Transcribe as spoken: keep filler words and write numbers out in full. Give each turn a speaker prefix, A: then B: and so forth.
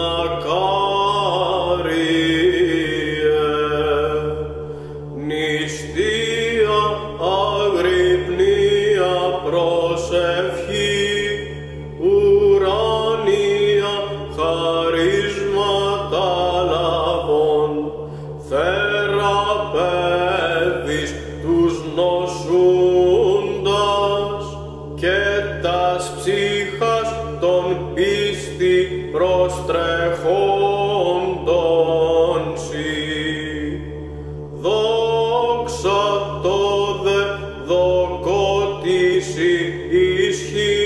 A: Μακάριε, νηστεία αγρυπνία προσευχή, ουράνια χαρίσματα λαβών, θεραπεύεις τους νοσούντας και τας ψύχας των πίστη προστρεχόντων σοι. Δόξα το δε δοκότηση ισχύ